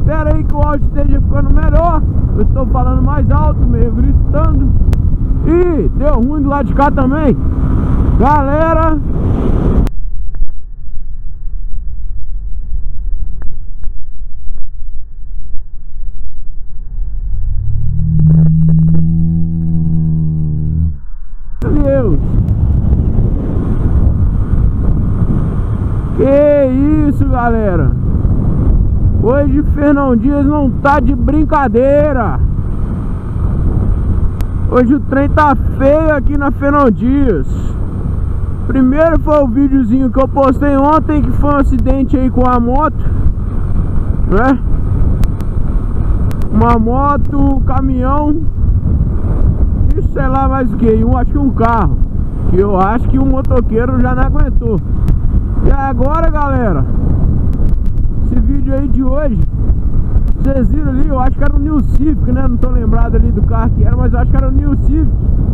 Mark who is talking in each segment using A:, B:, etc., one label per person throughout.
A: Espera aí que o áudio esteja ficando melhor. Eu estou falando mais alto, meio gritando. Ih, deu ruim do lado de cá também. Galera, Deus, que isso, galera. Hoje Fernão Dias não tá de brincadeira. Hoje o trem tá feio aqui na Fernão Dias. Primeiro foi o videozinho que eu postei ontem, que foi um acidente aí com a moto, né? Uma moto, caminhão e sei lá mais o que, acho que um carro, que eu acho que o motoqueiro já não aguentou. E agora, galera, esse vídeo aí de hoje, vocês viram ali, eu acho que era um New Civic, né? Não tô lembrado ali do carro que era, mas eu acho que era um New Civic.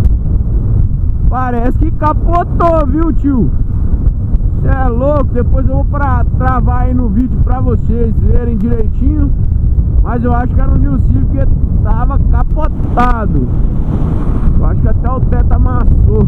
A: Parece que capotou, viu, tio? Cê é louco, depois eu vou travar aí no vídeo pra vocês verem direitinho. Mas eu acho que era um New Civic que tava capotado. Eu acho que até o teto amassou.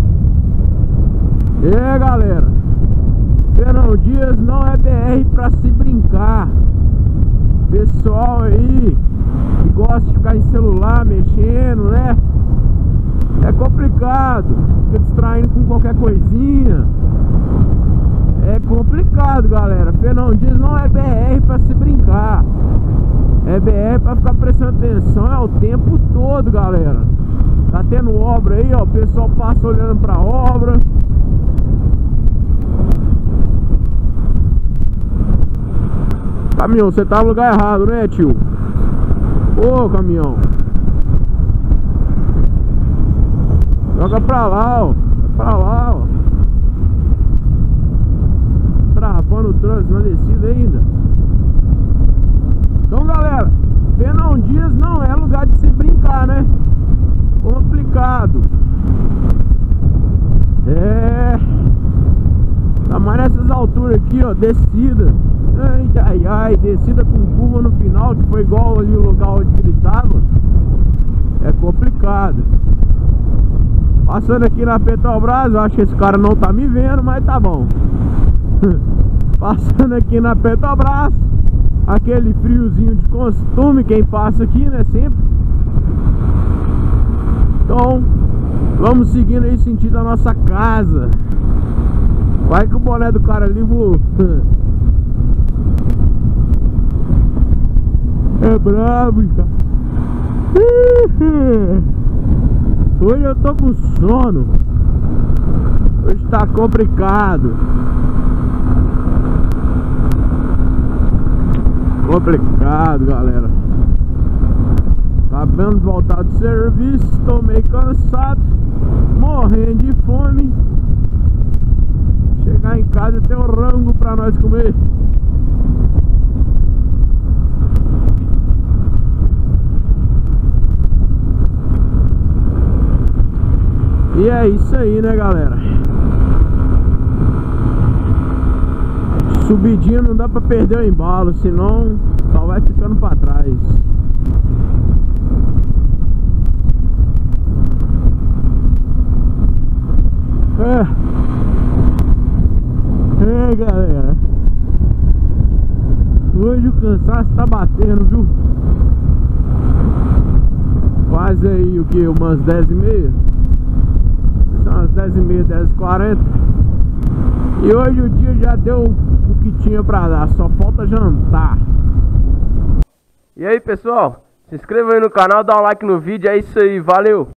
A: E galera, Fernão Dias não é BR pra se brincar. Pessoal aí que gosta de ficar em celular mexendo, né? É complicado, fica distraindo com qualquer coisinha. É complicado, galera. Fernão Dias não é BR pra se brincar. É BR pra ficar prestando atenção é o tempo todo, galera. Tá tendo obra aí, ó. O pessoal passa olhando pra obra. Caminhão, você tá no lugar errado, né, tio? Ô, caminhão, joga pra lá, ó. Pra lá, ó. Travando o trânsito na descida ainda. Então, galera, Fernão Dias não é lugar de se brincar, né? Complicado. É. Tá mais nessas alturas aqui, ó. Descida. Ai, ai, ai. Descida com curva no final, que foi igual ali o lugar onde ele tava. É complicado. Passando aqui na Petrobras, eu acho que esse cara não tá me vendo, mas tá bom. Passando aqui na Petrobras, aquele friozinho de costume, quem passa aqui, né, sempre. Então, vamos seguindo aí sentido a nossa casa. Vai que o boné do cara ali voou. É brabo, cara. Hoje eu tô com sono. Hoje tá complicado. Complicado, galera. Acabando de voltar do serviço, tô meio cansado, morrendo de fome. Chegar em casa e ter um rango pra nós comer. E é isso aí, né, galera? Subidinha não dá pra perder o embalo, senão só vai ficando pra trás. É, galera, hoje o cansaço tá batendo, viu? Quase aí o que? Umas 10h30? São umas 10h30, 10h40. E hoje o dia já deu o que tinha pra dar, só falta jantar. E aí, pessoal, se inscreva aí no canal, dá um like no vídeo, é isso aí, valeu!